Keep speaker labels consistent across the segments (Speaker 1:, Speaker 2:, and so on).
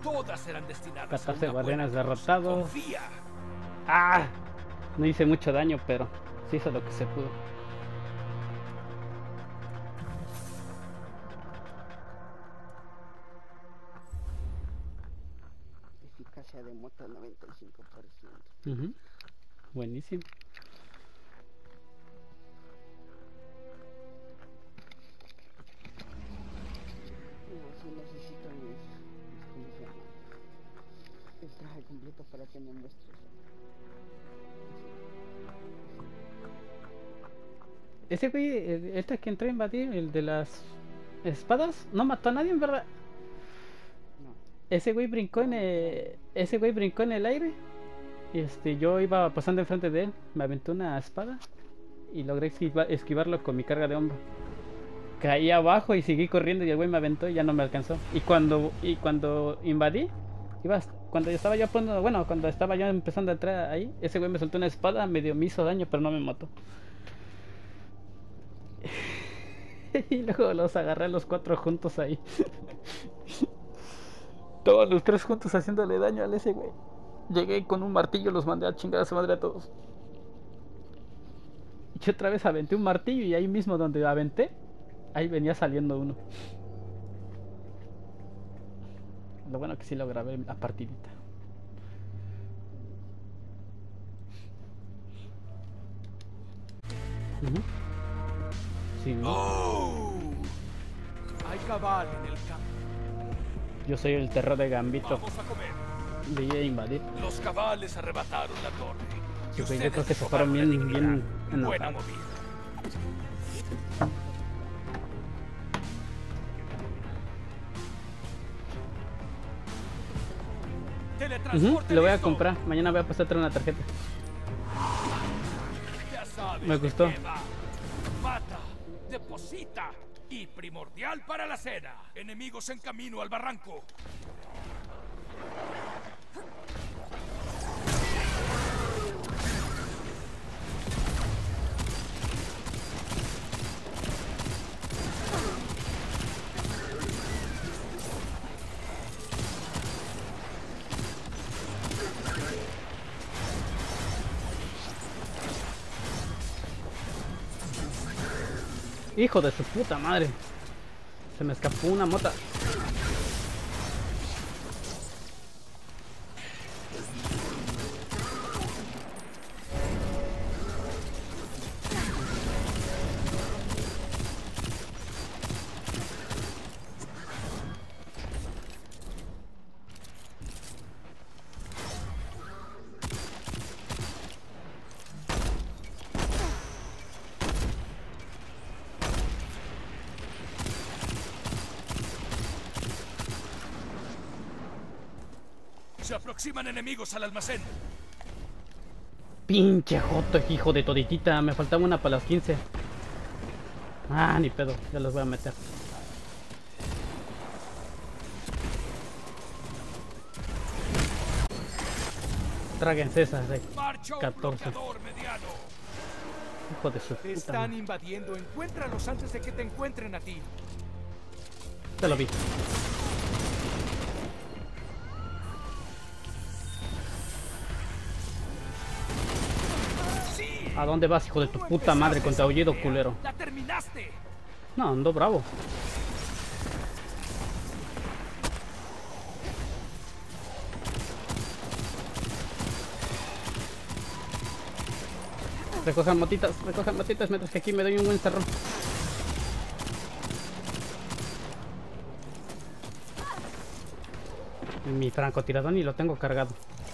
Speaker 1: Todas serán destinadas
Speaker 2: 14
Speaker 1: a una
Speaker 2: guardianes
Speaker 1: buena causa.
Speaker 2: derrotados.
Speaker 1: Confía.
Speaker 2: ¡Ah! No hice mucho daño, pero sí hizo lo que se pudo.
Speaker 3: Eficacia de moto 95%.
Speaker 2: Buenísimo.
Speaker 3: No, sí necesito ¿cómo se llama? El traje completo para que me muestres.
Speaker 2: Ese güey, este que entró a invadir, el de las espadas, no mató a nadie, en verdad.
Speaker 3: No.
Speaker 2: Ese güey brincó en el aire. Yo iba pasando enfrente de él, me aventó una espada y logré esquivarlo con mi carga de hombro. Caí abajo y seguí corriendo y el güey me aventó y ya no me alcanzó. Y cuando invadí, cuando estaba yo empezando a entrar ahí, ese güey me soltó una espada, medio me hizo daño, pero no me mató. Y luego los agarré a los 4 juntos ahí. Todos los 3 juntos haciéndole daño a ese güey. Llegué con un martillo, los mandé a chingar a su madre a todos. Y otra vez aventé un martillo y ahí mismo donde aventé, ahí venía saliendo uno. Lo bueno que sí lo grabé la partidita. Sí, ¿no?
Speaker 1: ¡Oh! Hay cabal en el campo.
Speaker 2: Yo soy el terror de Gambito.
Speaker 1: Vamos a comer.
Speaker 2: Veía invadir.
Speaker 1: Los cabales arrebataron la torre. Y
Speaker 2: Yo creo
Speaker 1: ustedes
Speaker 2: que se
Speaker 1: tomaron
Speaker 2: fueron
Speaker 1: la
Speaker 2: bien
Speaker 1: dignidad.
Speaker 2: enojados.
Speaker 1: Buena movida. Teletransporte
Speaker 2: Lo voy a
Speaker 1: listo.
Speaker 2: comprar. Mañana voy a pasar a traer una tarjeta.
Speaker 1: Ya sabes
Speaker 2: Me
Speaker 1: de
Speaker 2: gustó.
Speaker 1: qué va. Mata, deposita y primordial para la cena. Enemigos en camino al barranco.
Speaker 2: Hijo de su puta madre. Se me escapó una mota.
Speaker 1: Se aproximan enemigos al almacén.
Speaker 2: Pinche joto, hijo de toditita. Me faltaba una para las 15. Ah, ni pedo. Ya los voy a meter. Tráguense esas de
Speaker 1: Marcha un
Speaker 2: 14.
Speaker 1: bloqueador mediano.
Speaker 2: Hijo de su
Speaker 1: Te
Speaker 2: puta
Speaker 1: están
Speaker 2: madre.
Speaker 1: invadiendo. Encuéntralos antes de que te encuentren a ti.
Speaker 2: Te lo vi.
Speaker 1: ¡Sí!
Speaker 2: ¿A dónde vas, hijo de tu
Speaker 1: Tú
Speaker 2: puta madre, con tu
Speaker 1: empezaste
Speaker 2: aullido
Speaker 1: esa
Speaker 2: culero?
Speaker 1: pelea. ¡La terminaste!
Speaker 2: No, ando bravo. Recojan motitas mientras que aquí me doy un buen cerrón. Mi francotirador ni lo tengo cargado.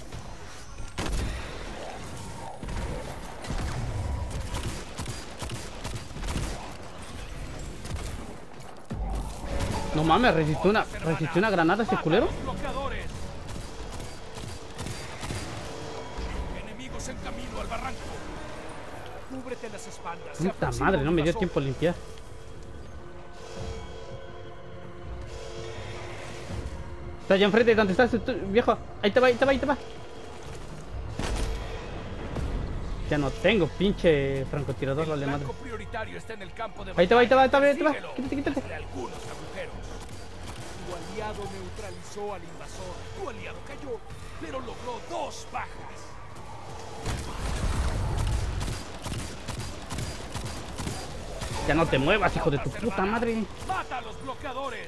Speaker 2: No mames, resistió una granada ese
Speaker 1: ¡Mata a
Speaker 2: culero.
Speaker 1: los bloqueadores! Enemigos en camino al barranco. Cúbrete las espaldas. Se
Speaker 2: Puta
Speaker 1: aproxima
Speaker 2: madre,
Speaker 1: un
Speaker 2: no me dio
Speaker 1: invasor.
Speaker 2: tiempo a limpiar. Está allá enfrente, ¿dónde estás, viejo? Ahí te va, ahí te va, ahí te va. Ya no tengo pinche francotirador,
Speaker 1: El
Speaker 2: vale madre.
Speaker 1: blanco prioritario está en el campo de
Speaker 2: Ahí te va, ahí te va, ahí te va, ahí te va.
Speaker 1: Persíguelo.
Speaker 2: Quítate, quítate.
Speaker 1: Hazle algunos agujeros. Tu aliado neutralizó al invasor. Tu aliado cayó, pero logró 2 bajas.
Speaker 2: Ya no te muevas, hijo de tu puta madre.
Speaker 1: ¡Mata a los bloqueadores!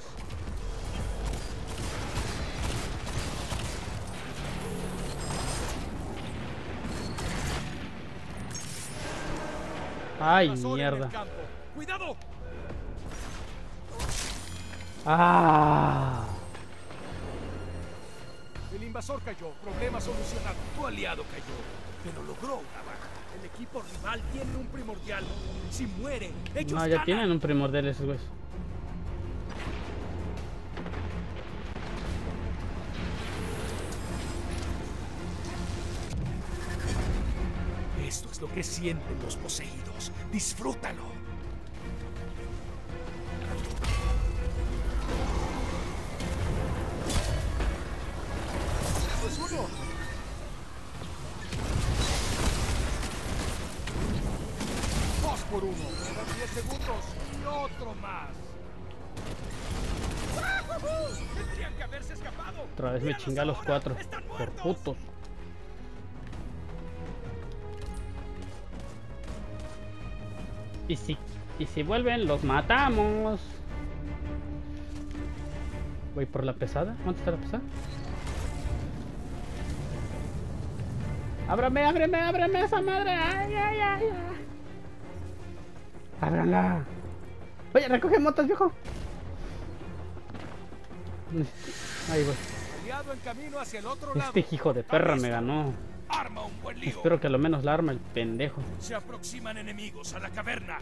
Speaker 2: Ay,
Speaker 1: Invasor en
Speaker 2: mierda.
Speaker 1: el campo. ¡Cuidado!
Speaker 2: Ah.
Speaker 1: El invasor cayó. Problema solucionado. Tu aliado cayó, pero logró una baja. El equipo rival tiene un primordial. Si muere, ellos
Speaker 2: No, ya
Speaker 1: ganan.
Speaker 2: tienen un primordial esos güeyes.
Speaker 1: Esto es lo que sienten los poseídos. Disfrútalo. Pues uno. Dos por uno. Quedan 10 segundos. Y otro más. Tendrían que haberse escapado.
Speaker 2: Otra vez me
Speaker 1: Míralos
Speaker 2: chinga a los
Speaker 1: ahora.
Speaker 2: 4.
Speaker 1: Están
Speaker 2: Por
Speaker 1: muertos.
Speaker 2: putos. Y si vuelven, los matamos. Voy por la pesada. ¿Dónde está la pesada? ¡Ábrame, ábreme, ábreme esa madre! ¡Ay, ay, ay! ay. ¡Ábranla! Oye, recoge motos, viejo. Ahí voy.
Speaker 1: Aliado en camino hacia el otro lado.
Speaker 2: Este hijo de perra me ganó.
Speaker 1: Arma un buen lío.
Speaker 2: Espero que a lo menos la arma el pendejo.
Speaker 1: Se aproximan enemigos a la caverna.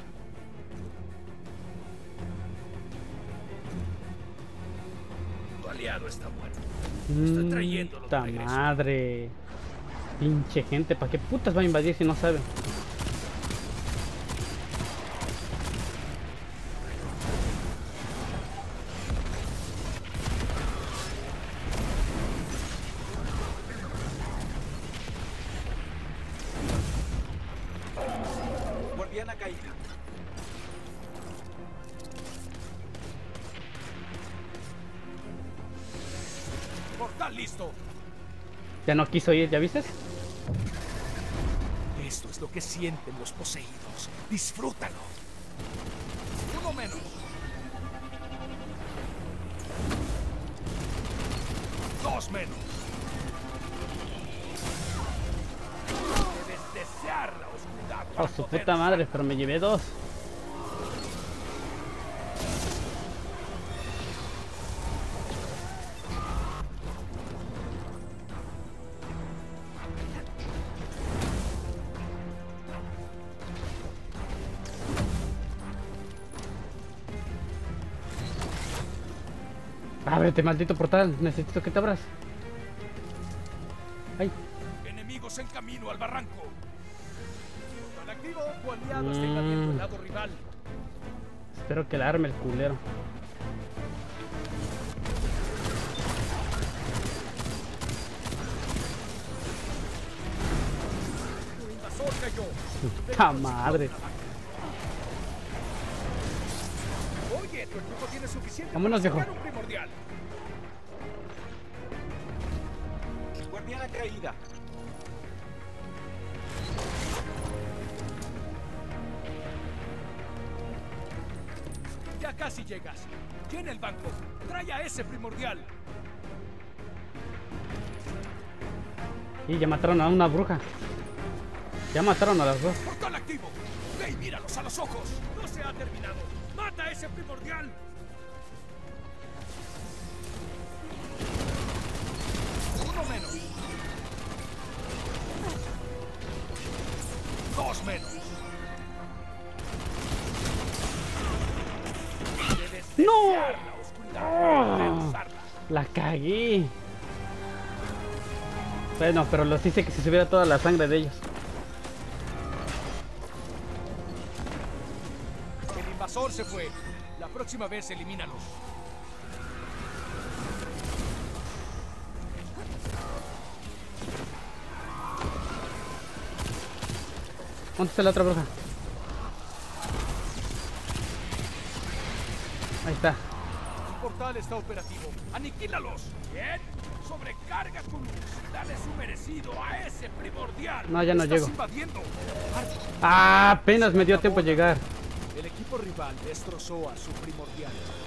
Speaker 1: Tu aliado está muerto. Está trayéndolo de
Speaker 2: Puta
Speaker 1: regreso.
Speaker 2: madre. Pinche gente, ¿para qué putas va a invadir si no sabe?
Speaker 1: Guardiana caída. Portal listo.
Speaker 2: Ya no quiso ir, ¿ya viste?
Speaker 1: Esto es lo que sienten los poseídos. Disfrútalo. Uno menos. Dos menos. Debes desear la oscuridad.
Speaker 2: Oh,
Speaker 1: para
Speaker 2: su
Speaker 1: poder
Speaker 2: puta madre, pero me llevé 2. Ábrete, maldito portal. Necesito que te abras. Ay.
Speaker 1: Enemigos en camino al barranco. Al activo, tu aliado está invadiendo el lado rival.
Speaker 2: Espero que la arme el culero.
Speaker 1: Tu invasor cayó.
Speaker 2: ¡Ta madre!
Speaker 1: Oye, tu equipo tiene suficiente
Speaker 2: Vámonos,
Speaker 1: para
Speaker 2: viejo.
Speaker 1: sacar un primordial. Guardiana caída. Ya casi llegas. Llena el banco. Trae a ese primordial.
Speaker 2: Y ya mataron a una bruja. Ya mataron a las dos.
Speaker 1: Portal activo. Ve y míralos a los ojos. No se ha terminado. Mata a ese primordial. Uno menos. Dos menos. Debes
Speaker 2: ¡No!
Speaker 1: desear la oscuridad para poder usarla.
Speaker 2: La cagué. Bueno, pero los hice que se subiera toda la sangre de ellos.
Speaker 1: El invasor se fue. La próxima vez elimínalos.
Speaker 2: ¿Dónde está la otra bruja? Ahí está.
Speaker 1: portal está operativo. ¡Aniquílalos! Bien. Sobrecarga con luz. Dale su merecido a ese primordial.
Speaker 2: No, ya no
Speaker 1: Estás
Speaker 2: llego.
Speaker 1: invadiendo.
Speaker 2: Ah, apenas me dio tiempo a llegar.
Speaker 1: El equipo rival destrozó a su primordial.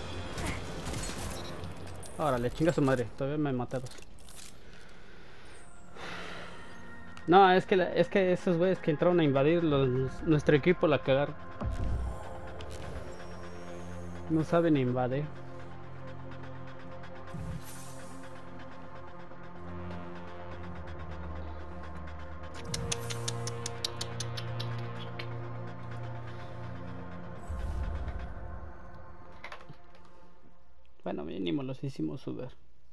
Speaker 2: Órale, chinga su madre. Todavía me mataron. No, es que esos güeyes que entraron a invadir nuestro equipo la cagaron. No saben invadir. Bueno, mínimo los hicimos sudar.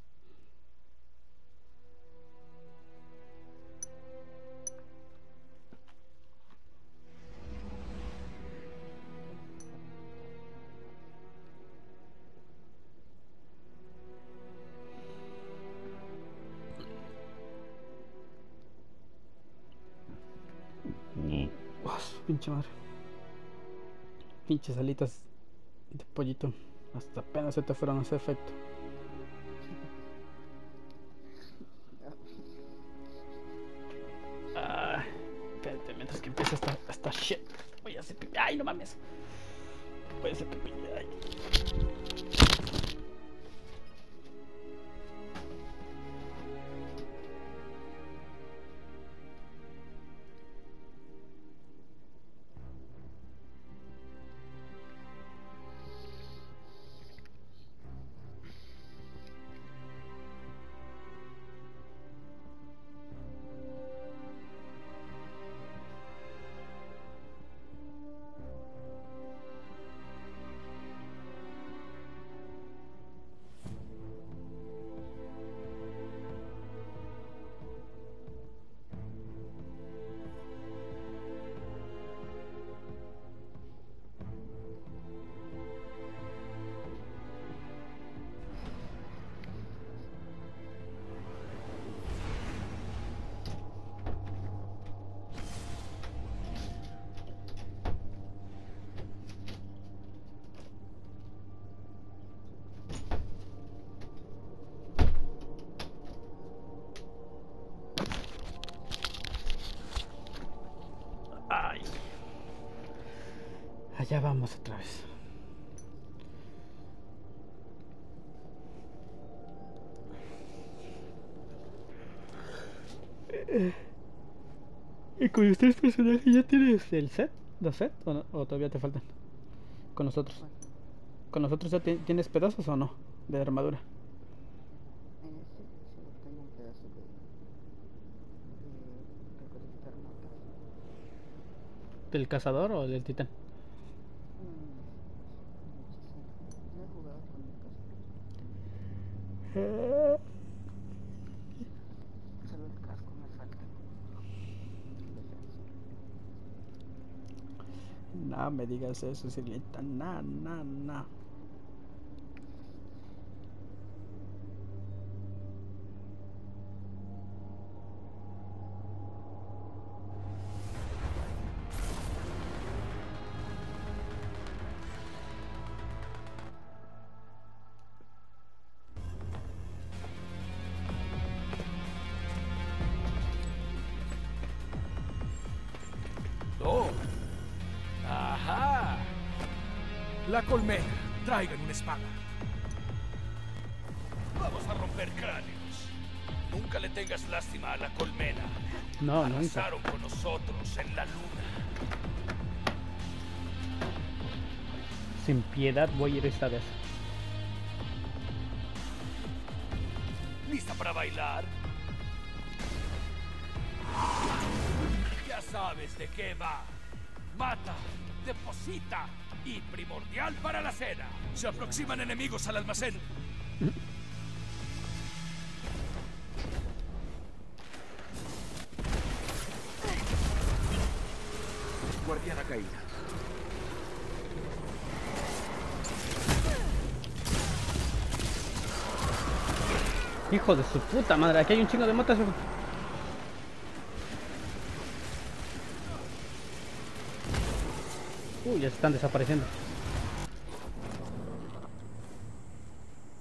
Speaker 2: Pinche madre. Pinches alitas de pollito. Hasta apenas se te fueron a hacer efecto. Ah, espérate, mientras que empieza esta shit. Voy a hacer pipí. Ay, no mames. Voy a hacer pipí. Ay. Ay. Allá vamos otra vez. ¿Y con los tres personajes ya tienes el set? ¿Los set? ¿O, no? ¿O todavía te faltan? Con nosotros. ¿Con nosotros ya tienes pedazos o no? De armadura.
Speaker 3: En este solo tengo un pedazo de recodificar notas.
Speaker 2: ¿Del cazador o del titán?
Speaker 3: No he jugado con el cazador. Solo el casco me falta.
Speaker 2: No me digas eso, Sirvienta. No.
Speaker 1: ¡Oh! ¡Ajá! La colmena. Traigan una espada. Vamos a romper cráneos. Nunca le tengas lástima a la colmena.
Speaker 2: No, nunca.
Speaker 1: Arrasaron con nosotros en la luna.
Speaker 2: Sin piedad voy a ir esta vez.
Speaker 1: ¿Lista para bailar? Ya sabes de qué va. Mata, deposita y primordial para la cena. Se aproximan enemigos al almacén. Guardiana caída.
Speaker 2: Hijo de su puta madre, aquí hay un chingo de motas. Ya se están desapareciendo.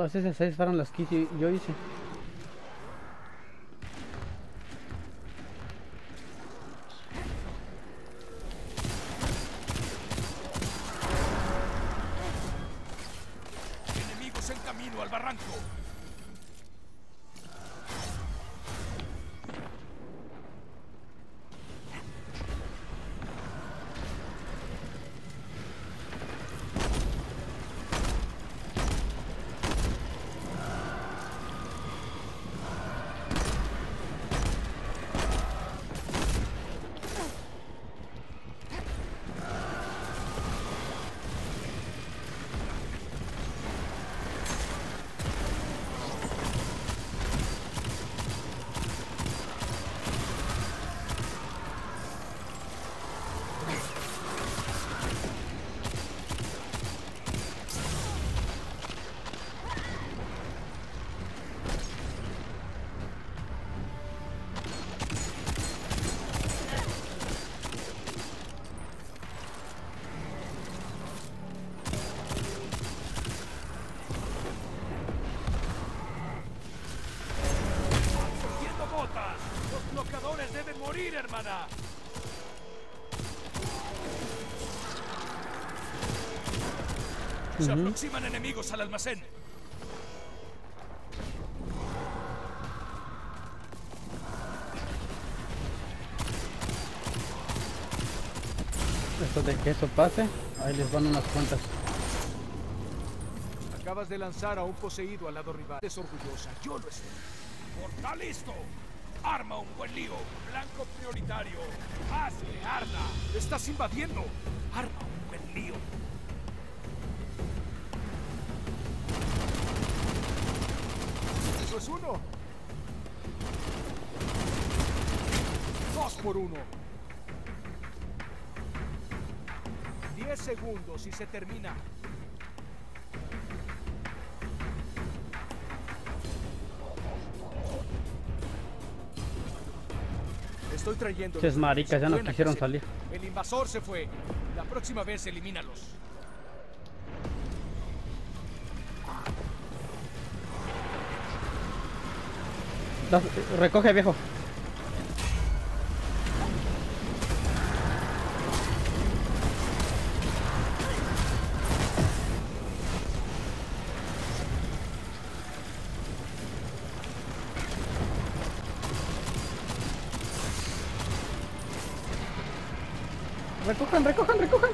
Speaker 2: Todas esas 6 fueron las que yo hice.
Speaker 1: Enemigos en camino al barranco. Los bloqueadores deben morir, hermana. Se aproximan enemigos al almacén.
Speaker 2: Después de que eso pase, ahí les van unas cuantas.
Speaker 1: Acabas de lanzar a un poseído al lado rival. Es orgullosa, yo lo estoy. ¡Portal listo! ¡Arma un buen lío! ¡Blanco prioritario! ¡Haz que arda! ¡Estás invadiendo! ¡Arma un buen lío! ¡Eso es uno! 2 por 1. 10 segundos y se termina. Estoy trayendo.
Speaker 2: Esas maricas ya no quisieron salir.
Speaker 1: El invasor se fue. La próxima vez elimínalos.
Speaker 2: Recoge, viejo. Recojan, recojan, recojan.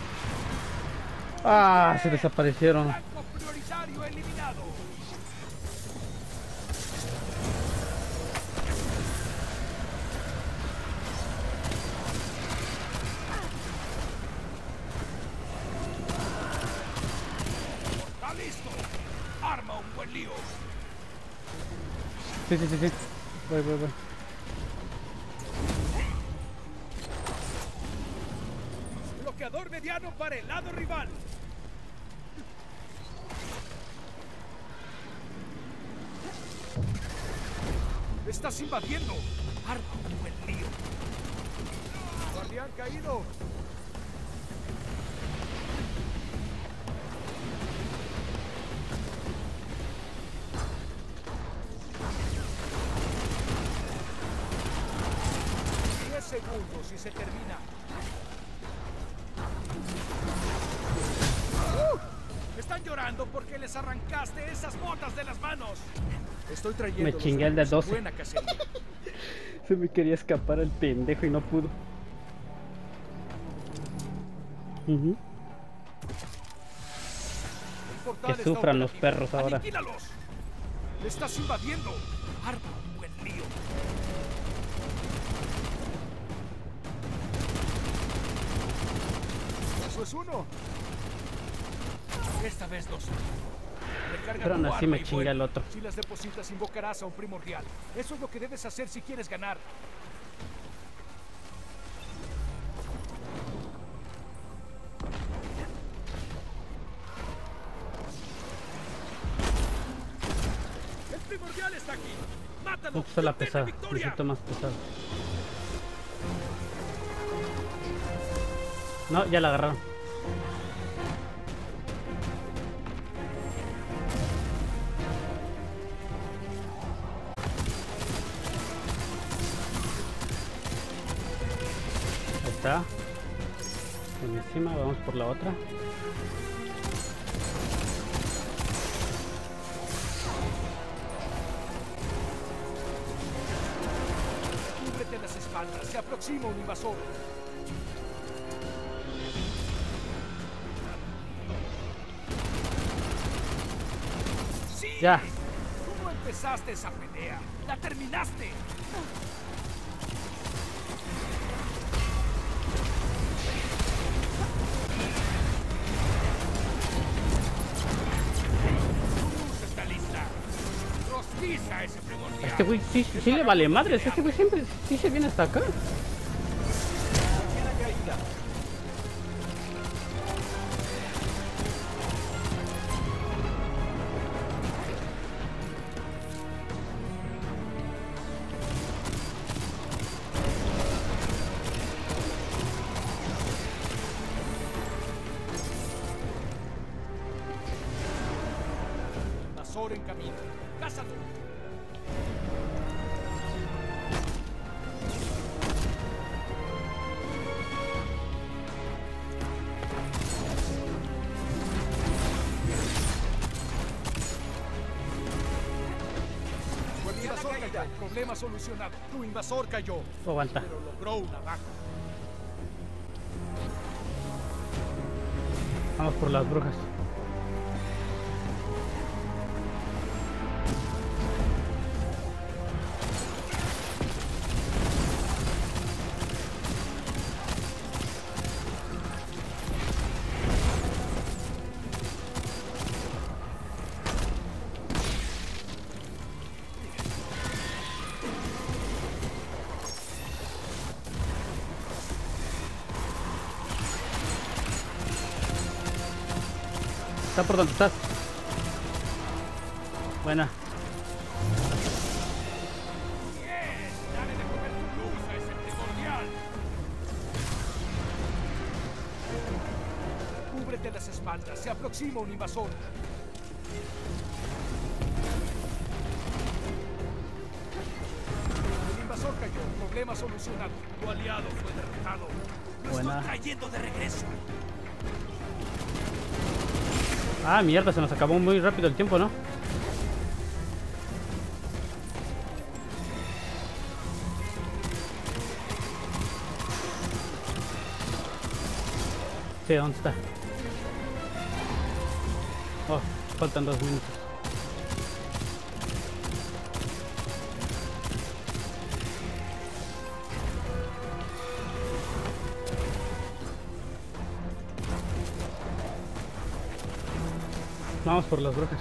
Speaker 2: Ah, se desaparecieron.
Speaker 1: Blanco prioritario eliminado. Está listo. Arma un buen lío.
Speaker 2: Sí. Voy.
Speaker 1: Bloqueador mediano para el lado rival. Estás invadiendo. Arma un buen lío. Guardián caído. Segundos y se termina. Están llorando porque les arrancaste esas botas de las manos. Estoy trayendo.
Speaker 2: Me chingué el de 12.
Speaker 1: Buena cacería.
Speaker 2: Se me quería escapar el pendejo y no pudo. Que sufran los perros ahora.
Speaker 1: ¡Aniquílalos! ¡Le estás invadiendo! ¡Arma un buen lío! ¡Eso es uno! Esta vez 2.
Speaker 2: Pero aún así me chinga el otro.
Speaker 1: Si las depositas, invocarás a un primordial. Eso es lo que debes hacer si quieres ganar. El primordial está aquí. ¡Mátalo!
Speaker 2: Esto es la pesada. Necesito más pesado. No, ya la agarraron. está. Buenísima, vamos por la otra.
Speaker 1: Cúbrete las espaldas, se aproxima un invasor. ¡Sí!
Speaker 2: Ya.
Speaker 1: Tú no empezaste esa pelea, la terminaste. Está lista. Rostiza ese primordial.
Speaker 2: Este güey sí le vale madres. Este güey siempre sí se viene hasta acá.
Speaker 1: Invasor en camino. ¡Cázalo! Tu invasor cayó. Problema solucionado. Tu invasor cayó.
Speaker 2: Aguanta.
Speaker 1: Pero logró una baja.
Speaker 2: Vamos por las brujas. Está por donde estás. Buena.
Speaker 1: ¡Bien! ¡Dale de comer tu luz a ese primordial! Cúbrete las espaldas, se aproxima un invasor. El invasor cayó, problema solucionado. Tu aliado fue derrotado. Lo
Speaker 2: Buena.
Speaker 1: estoy trayendo de regreso.
Speaker 2: Ah, mierda, se nos acabó muy rápido el tiempo, ¿no? Sí, ¿dónde está? Oh, faltan 2 minutos. Vamos por las brujas.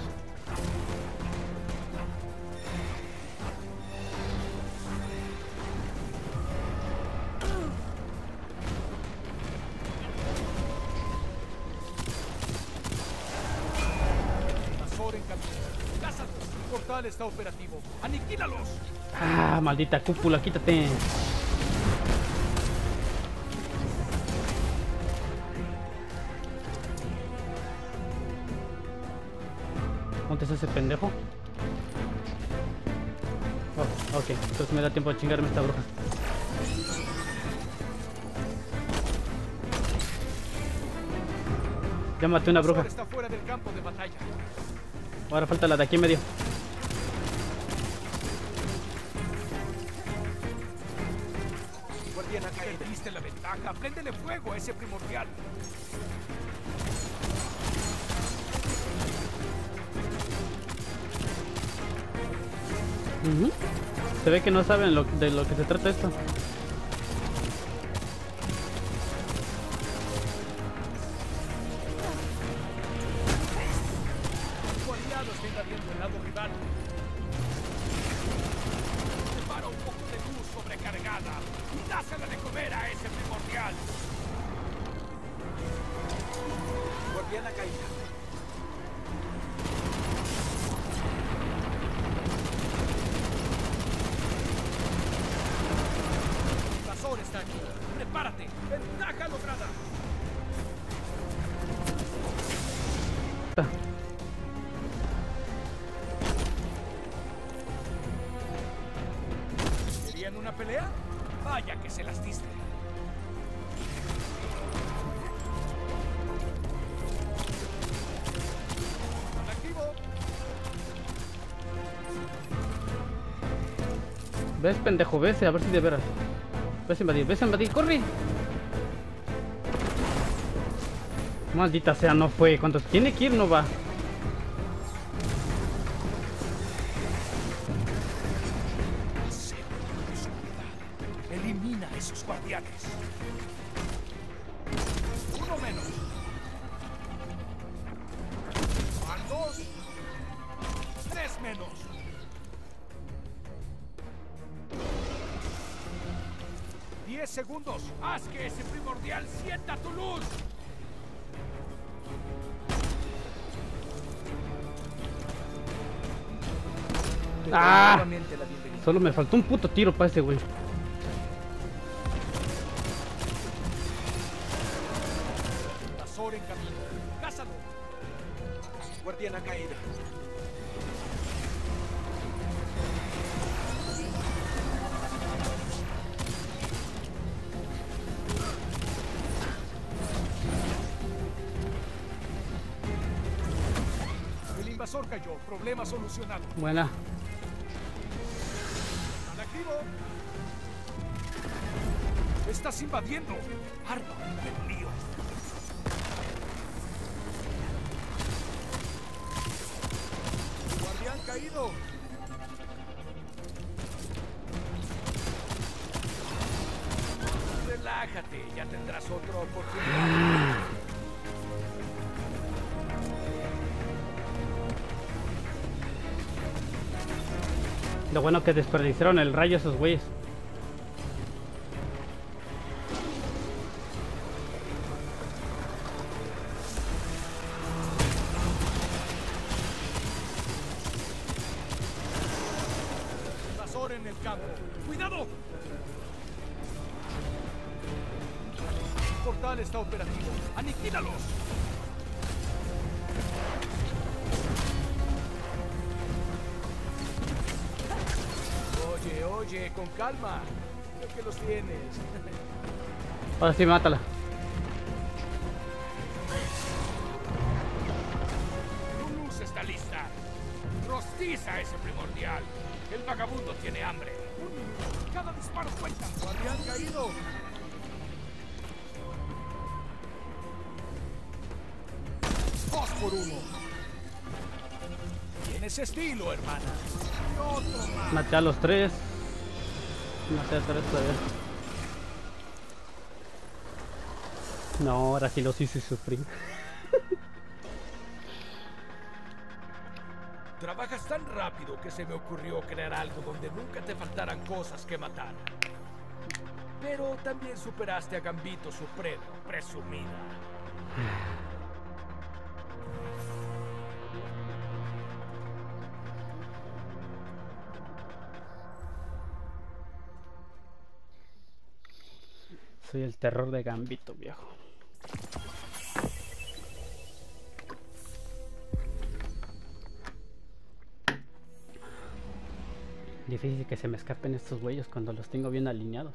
Speaker 1: Invasor en camino. ¡Cázalos! El portal está operativo. ¡Aniquílalos!
Speaker 2: Ah, maldita cúpula, quítate. ¿Dónde está ese pendejo? Oh, ok, entonces me da tiempo de chingarme esta bruja. Ya maté una bruja.
Speaker 1: Está fuera del campo de batalla.
Speaker 2: Ahora falta la de aquí en medio.
Speaker 1: Guardiana caída. Perdiste la ventaja. Préndele fuego a ese primordial.
Speaker 2: Se ve que no saben de lo que se trata esto.
Speaker 1: Tu aliado está invadiendo el lado rival. Prepara un poco de luz sobrecargada y dásela de comer a ese primordial. Guardiana caída. Invasor está aquí. Prepárate. Ventaja lograda. ¿Querían una pelea? Vaya que se las diste.
Speaker 2: ¿Ves, pendejo? Ves, a ver si de veras. Ves a invadir, corre. Maldita sea, no fue. Cuando tiene que ir, no va.
Speaker 1: Elimina a esos guardianes. Uno menos. Van 2. 3 menos. ¡10 segundos! ¡Haz que ese primordial sienta tu luz!
Speaker 2: ¡Ah!
Speaker 1: Nuevamente la bienvenida.
Speaker 2: Solo me faltó un puto tiro para ese güey.
Speaker 1: Invasor en camino. ¡Cázalo! Guardiana caída. El invasor cayó. Problema solucionado.
Speaker 2: Buena.
Speaker 1: ¡Al activo! ¡Estás invadiendo! ¡Arma un lío! ¡Guardián caído! Relájate, ya tendrás otra oportunidad.
Speaker 2: Lo bueno que desperdiciaron el rayo esos güeyes.
Speaker 1: Invasor en el campo. ¡Cuidado! El portal está operativo. ¡Aniquílalos! Oye, con calma. Creo que los tienes.
Speaker 2: Ahora sí, mátala.
Speaker 1: Tu luz está lista. Rostiza ese primordial. El vagabundo tiene hambre. Cada disparo cuenta. Guardián caído. Dos por uno. Tienes estilo, hermana. Y otro más.
Speaker 2: Maté a los 3. Maté a 3 todavía. No, ahora sí los hice sufrir.
Speaker 1: Trabajas tan rápido que se me ocurrió crear algo donde nunca te faltaran cosas que matar. Pero también superaste a Gambito Supremo, presumida.
Speaker 2: Soy el terror de Gambito, viejo. Difícil que se me escapen estos güeyes cuando los tengo bien alineados.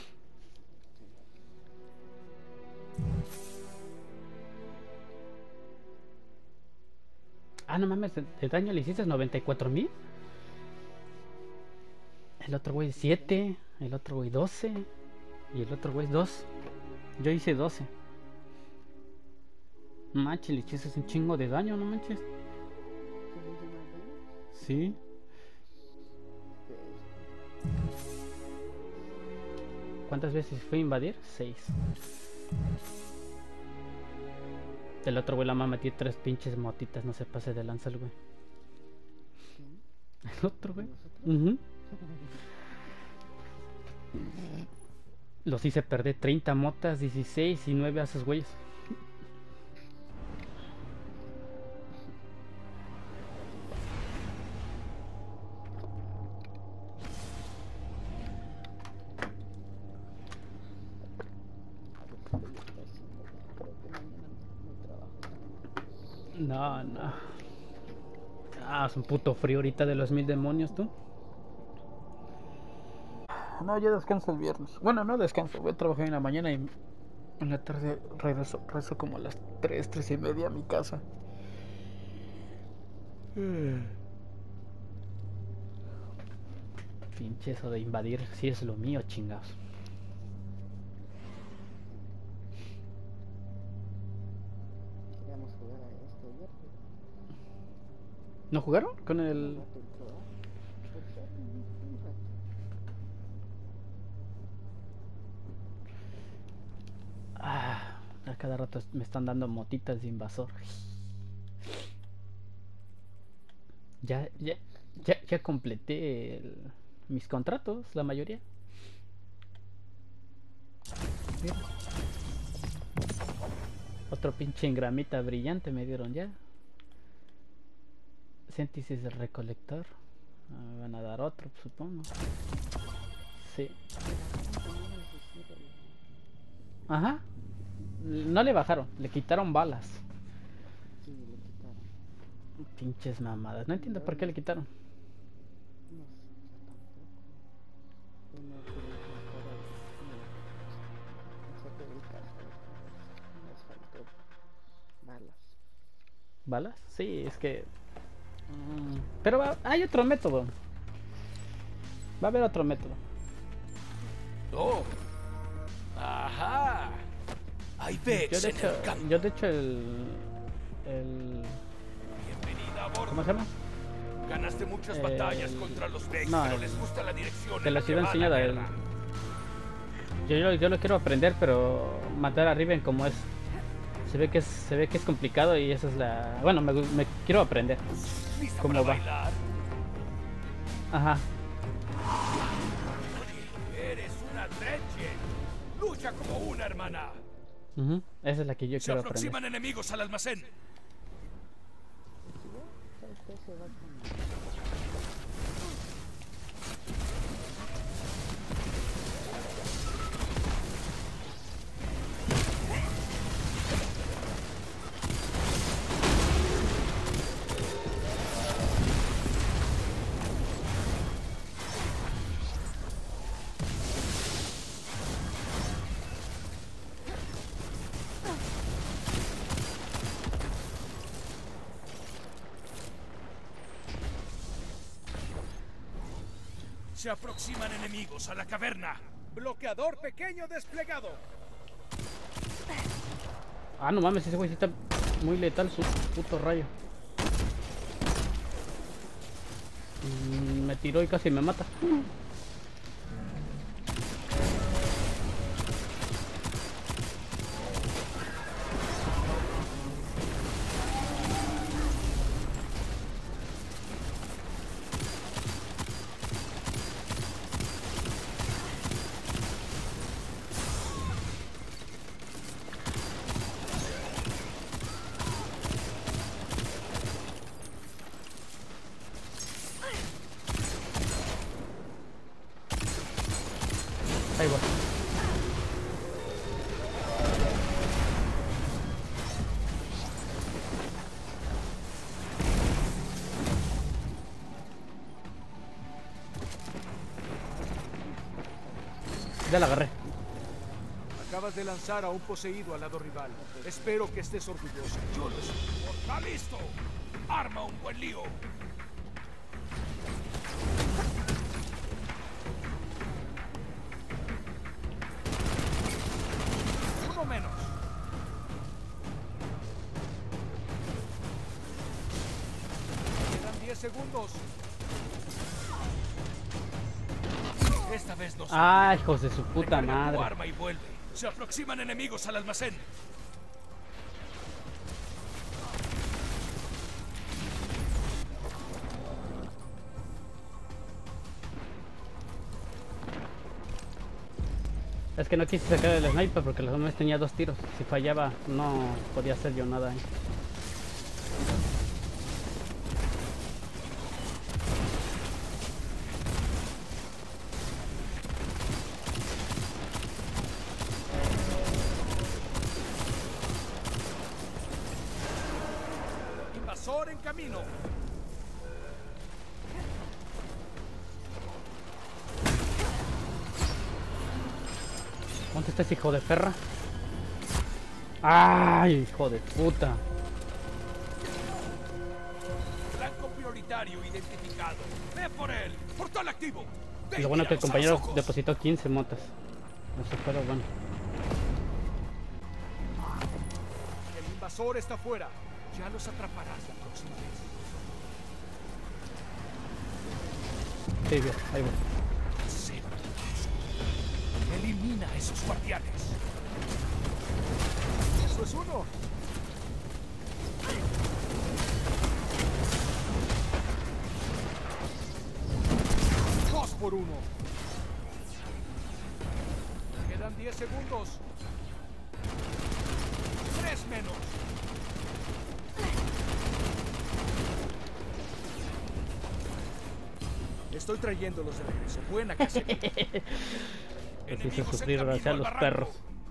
Speaker 2: Ah, no mames, de daño le hiciste 94,000. El otro güey 7, el otro güey 12 y el otro güey 2. Yo hice 12. Manches, le hiciste un chingo de daño, no manches. Sí. ¿Cuántas veces fue a invadir? 6. El otro güey la mamá metió 3 pinches motitas, no se pase de lanza el güey. El otro güey. Los hice perder 30 motas, 16 y 9 a esos güeyes. No, no. Ah, es un puto frío ahorita de los 1000 demonios, tú. No, yo descanso el viernes. Bueno, no descanso, voy a trabajar en la mañana y en la tarde regreso como a las 3 y media a mi casa. Pinche eso de invadir, sí es lo mío, chingados.
Speaker 3: Queríamos jugar a esto ayer, pero
Speaker 2: ¿No jugaron con
Speaker 3: un
Speaker 2: el...?
Speaker 3: rato entró, ¿ah? Por ser un rato.
Speaker 2: Ah, a cada rato me están dando motitas de invasor. Ya completé mis contratos, la mayoría. Mira. Otro pinche engramita brillante me dieron ya. Síntesis del recolector. Me van a dar otro, supongo. Sí. Ajá. No le bajaron, le quitaron balas.
Speaker 3: Sí, le quitaron.
Speaker 2: Pinches mamadas. No entiendo por qué le quitaron.
Speaker 3: No sé, yo tampoco. Uno tiene que mejorar el soporte del casco. Nos faltó balas.
Speaker 2: ¿Balas? Sí, es que... Pero hay otro método. Va a haber otro método.
Speaker 1: Oh. Ajá. Hay Vex en el campo.
Speaker 2: Yo de hecho
Speaker 1: Bienvenida a bordo.
Speaker 2: ¿Cómo se llama?
Speaker 1: Ganaste muchas batallas contra los Vex,
Speaker 2: no,
Speaker 1: pero les gusta la dirección.
Speaker 2: Te
Speaker 1: en la
Speaker 2: las
Speaker 1: que
Speaker 2: iba
Speaker 1: va la
Speaker 2: enseñada.
Speaker 1: guerra.
Speaker 2: Yo lo quiero aprender, pero matar a Riven como es. Se ve que es complicado y esa es la... Bueno, me quiero aprender.
Speaker 1: ¿Lista
Speaker 2: ¿Cómo
Speaker 1: para
Speaker 2: va?
Speaker 1: bailar?
Speaker 2: Ajá.
Speaker 1: Eres una Treche. Lucha como una hermana.
Speaker 2: Esa es la que yo
Speaker 1: Se
Speaker 2: quiero aprender.
Speaker 1: aproximan enemigos al almacén.
Speaker 3: ¿Sabes qué? Se va con...
Speaker 1: Se aproximan enemigos a la caverna. Bloqueador pequeño desplegado.
Speaker 2: Ah, no mames, ese güey sí está muy letal su puto rayo. Me tiró y casi me mata. Ahí va. Ya la agarré.
Speaker 1: Acabas de lanzar a un poseído al lado rival. Espero que estés orgulloso. Yo lo estoy. ¡Está listo! ¡Arma un buen lío! Uno menos. Quedan 10 segundos. Esta vez no se...
Speaker 2: Ah, hijos de su puta
Speaker 1: Recarga tu
Speaker 2: madre.
Speaker 1: arma y vuelve. Se aproximan enemigos al almacén.
Speaker 2: Es que no quise sacar el sniper porque los hombres tenía 2 tiros. Si fallaba, no podía hacer yo nada.
Speaker 1: Invasor en camino.
Speaker 2: ¿Dónde está ese hijo de perra? ¡Ay, hijo de puta!
Speaker 1: Blanco prioritario identificado. ¡Ve por él! ¡Portal activo!
Speaker 2: Lo bueno que el
Speaker 1: míralos a los
Speaker 2: compañero
Speaker 1: ojos.
Speaker 2: depositó 15 motas. Eso fue lo bueno.
Speaker 1: El invasor está fuera. Ya los atraparás la próxima vez.
Speaker 2: Sí, bien, ahí voy.
Speaker 1: Sé valioso. Elimina a esos guardianes. Eso es uno. Dos por uno. Quedan 10 segundos. 3 menos. Estoy trayéndolos de regreso. Buena cacería.
Speaker 2: Los hice
Speaker 1: Enemigos en
Speaker 2: sufrir
Speaker 1: camino
Speaker 2: hacia
Speaker 1: al
Speaker 2: los
Speaker 1: barranco.
Speaker 2: perros.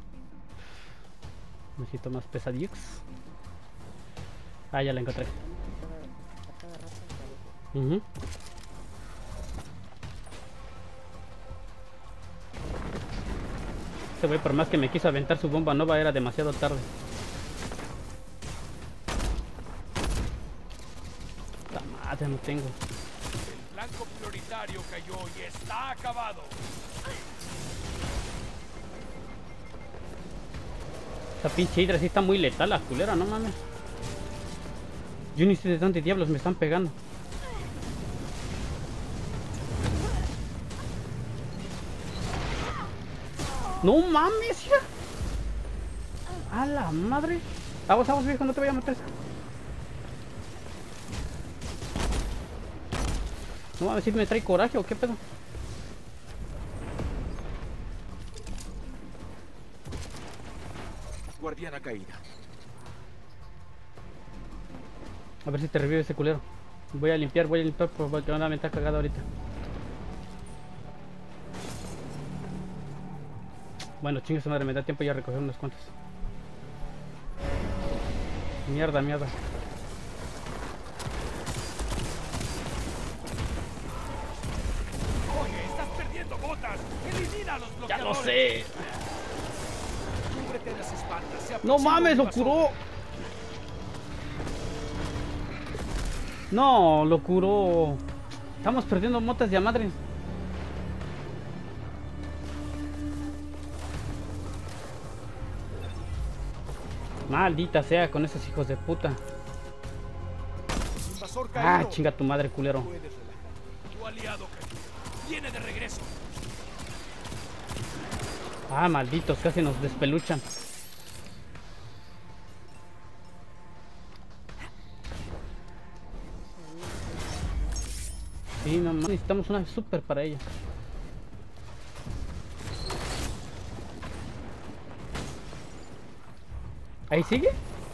Speaker 2: Necesito más pesadillas. Ah, ya la encontré. Ujú. Este güey, por más que me quiso aventar su bomba nova, era demasiado tarde. La madre, no tengo.
Speaker 1: El blanco prioritario cayó y está acabado.
Speaker 2: Esta pinche hidra sí está muy letal, la culera, no mames. Yo ni sé de dónde diablos me están pegando. No mames, ya. A la madre. Aguas, viejo, no te voy a matar. No mames, si me trae coraje o qué pedo.
Speaker 1: Guardiana caída.
Speaker 2: A ver si te revive ese culero. Voy a limpiar porque me está cagada ahorita. Bueno, chingue su madre, me da tiempo ya a recoger unos cuantos. Mierda.
Speaker 1: Oye, estás perdiendo botas. Elimina a los
Speaker 2: ¡Ya
Speaker 1: bloqueadores.
Speaker 2: lo sé!
Speaker 1: Cúbrete las espaldas. Se
Speaker 2: ¡No
Speaker 1: aproxima
Speaker 2: mames,
Speaker 1: un
Speaker 2: lo
Speaker 1: invasor.
Speaker 2: curó! No, lo curó. Estamos perdiendo motas de a madre. Maldita sea con esos hijos de puta.
Speaker 1: Invasor
Speaker 2: Ah,
Speaker 1: caído.
Speaker 2: chinga tu madre, culero.
Speaker 1: Puedes relajarte. Tu aliado caído. Viene de regreso.
Speaker 2: Ah, malditos, casi nos despeluchan. Sí, no mames, necesitamos una super para ella. ¿Ahí sigue?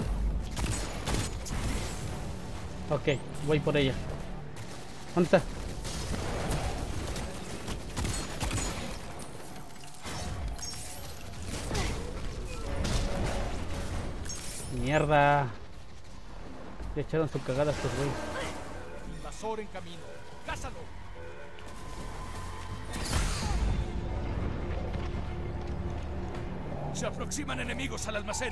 Speaker 2: Ok, voy por ella. ¿Dónde está? Mierda. Le echaron su cagada a estos güeyes.
Speaker 1: Invasor en camino. Cázalo. Se aproximan enemigos al almacén.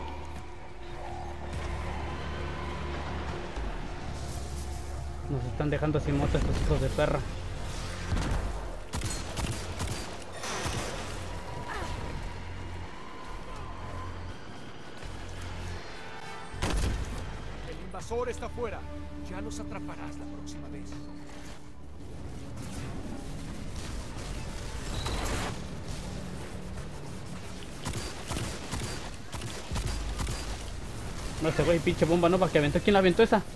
Speaker 2: Nos están dejando sin moto estos hijos de perra.
Speaker 1: El invasor está fuera. Ya los atraparás la próxima vez.
Speaker 2: No, ese güey, pinche bomba nova que aventó. ¿Quién la aventó esa?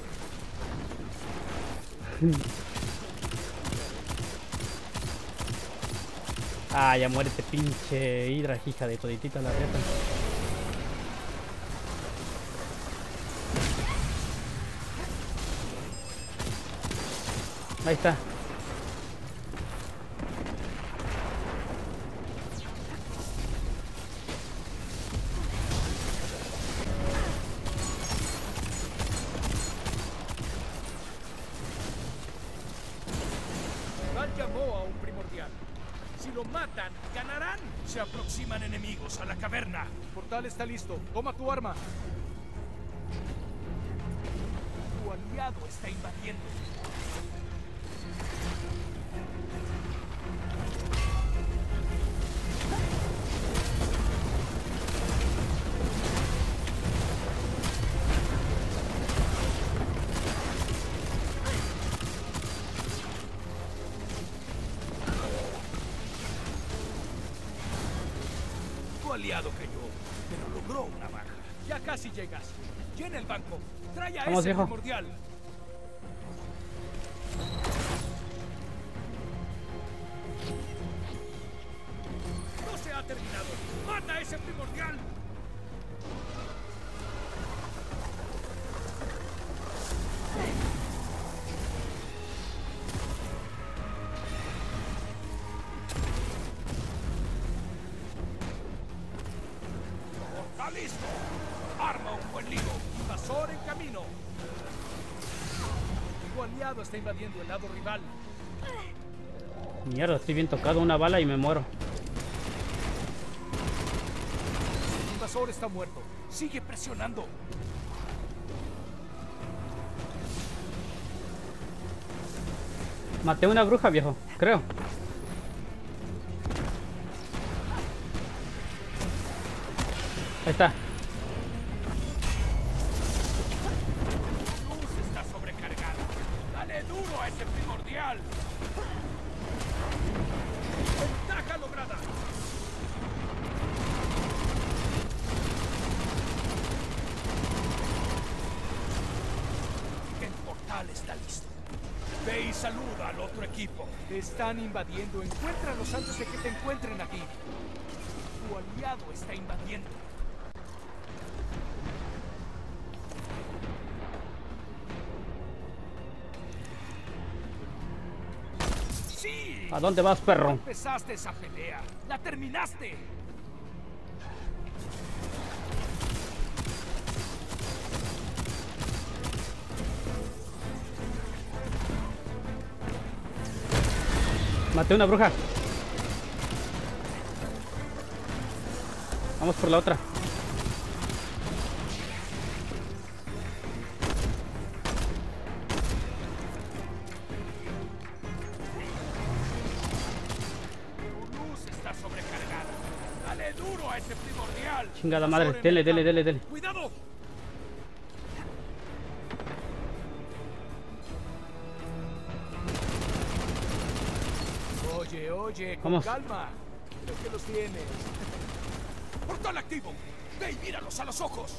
Speaker 2: Ah, ya muérete, pinche hidra, hija de toditita la reta. Ahí está.
Speaker 1: Val llamó a un primordial. Si lo matan, ganarán. Se aproximan enemigos a la caverna. El portal está listo. Toma tu arma. Tu aliado está invadiendo. mismo aliado que yo, pero logró una baja. Ya casi llegas. Llena el banco. Trae a
Speaker 2: Vamos,
Speaker 1: ese
Speaker 2: viejo.
Speaker 1: primordial. No se ha terminado. ¡Mata a ese primordial! ¡Está listo! ¡Arma un buen lío! ¡Invasor en camino! Tu aliado está invadiendo el lado rival.
Speaker 2: Mierda, estoy bien tocado. Una bala y me muero.
Speaker 1: El invasor está muerto. Sigue presionando.
Speaker 2: Maté a una bruja, viejo. Creo. Ahí está.
Speaker 1: Luz está sobrecargada. Dale duro a ese primordial. Ventaja lograda. El portal está listo. Ve y saluda al otro equipo. Te están invadiendo. Encuéntralos antes de que te encuentren aquí. Tu aliado está invadiendo. ¡Sí!
Speaker 2: ¿A dónde vas, perro?
Speaker 1: Empezaste esa pelea. ¡La terminaste!
Speaker 2: Maté a una bruja. Vamos por la otra.
Speaker 1: Tu luz está sobrecargada. Dale duro a ese primordial.
Speaker 2: Chingada madre.
Speaker 1: Invasor en
Speaker 2: Dele,
Speaker 1: el
Speaker 2: dele,
Speaker 1: campo.
Speaker 2: dele, dele.
Speaker 1: ¡Cuidado! Oye, con
Speaker 2: Vamos.
Speaker 1: calma. Creo que los tienes. ¡Portal activo! ¡Ve y míralos a los ojos!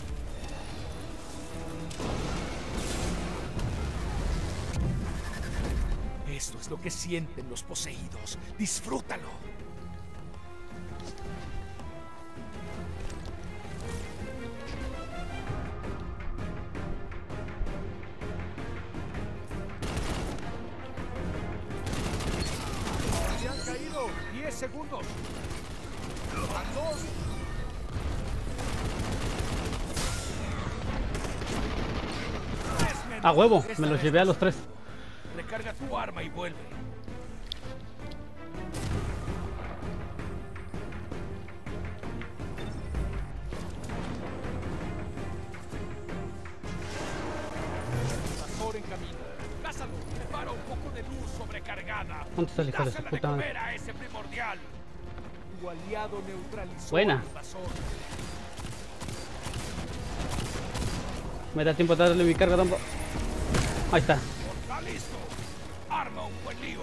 Speaker 1: Esto es lo que sienten los poseídos. ¡Disfrútalo! ¡Se han caído! 10 segundos. Van 2.
Speaker 2: A huevo. Me los llevé a los tres.
Speaker 1: Recarga tu arma y vuelve. Invasor en camino. Cázalo. Prepara un poco de luz sobrecargada.
Speaker 2: ¿Dónde está el hijo de su
Speaker 1: Dásela
Speaker 2: puta madre?
Speaker 1: comer a ese primordial. Tu aliado neutralizó
Speaker 2: Buena.
Speaker 1: al invasor.
Speaker 2: Me da tiempo de darle mi carga, Dumbo. Ahí está.
Speaker 1: Está listo. Arma un buen lío.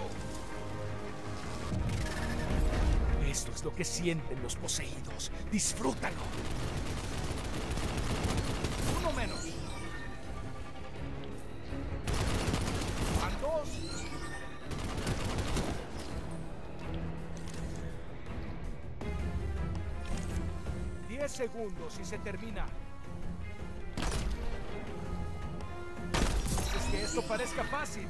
Speaker 1: Esto es lo que sienten los poseídos. Disfrútalo. Uno menos. Van 2. Diez segundos y se termina. Es que esto parezca fácil.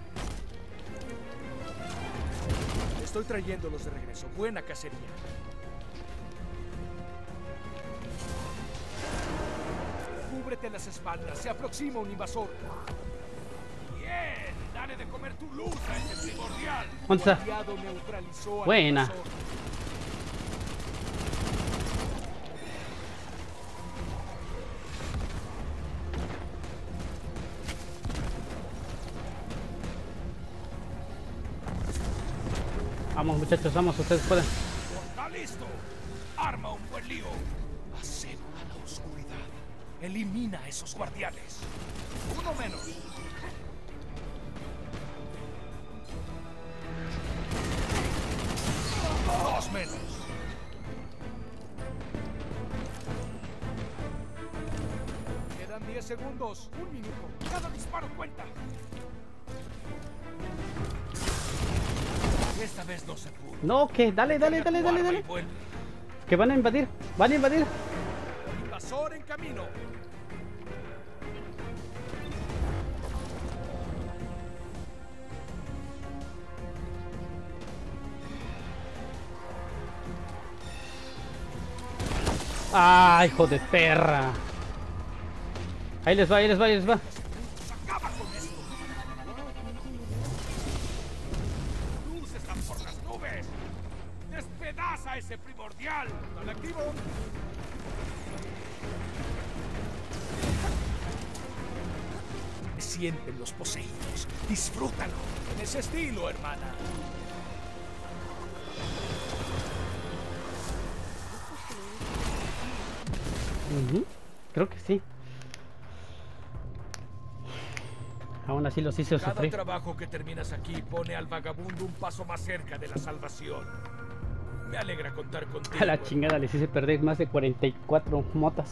Speaker 1: Estoy trayéndolos de regreso. Buena cacería. Cúbrete las espaldas. Se aproxima un invasor. Bien. Dale de comer tu luz a ese primordial.
Speaker 2: ¿Dónde
Speaker 1: Tu
Speaker 2: está?
Speaker 1: aliado neutralizó al
Speaker 2: Buena.
Speaker 1: invasor.
Speaker 2: Vamos, muchachos, vamos. Ustedes pueden.
Speaker 1: Está listo. Arma un buen lío. Aceba la oscuridad. Elimina a esos guardianes. Uno menos. Dos menos. segundos. Un minuto. Cada disparo cuenta. Esta vez no se pudo.
Speaker 2: No, que dale.
Speaker 1: Pega tu arma y vuelve.
Speaker 2: Que van a invadir.
Speaker 1: Invasor en camino.
Speaker 2: ¡Ah, hijo de perra! Ahí les va.
Speaker 1: Acaba con esto. Luz están por las nubes. Despedaza ese primordial. Al activo. Sienten los poseídos. Disfrútalo. En ese estilo, hermana.
Speaker 2: Creo que sí. Aún así los hice
Speaker 1: Cada
Speaker 2: sufrir.
Speaker 1: trabajo que terminas aquí pone al vagabundo un paso más cerca de la salvación. Me alegra contar contigo.
Speaker 2: A la chingada les hice perder más de 44 motas.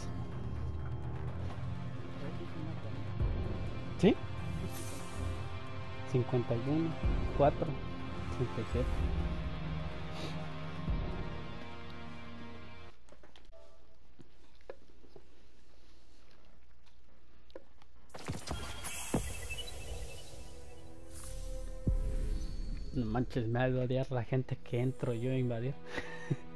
Speaker 2: ¿Sí? 51, 4, 67. No manches, me va a odiar la gente que entro yo a invadir.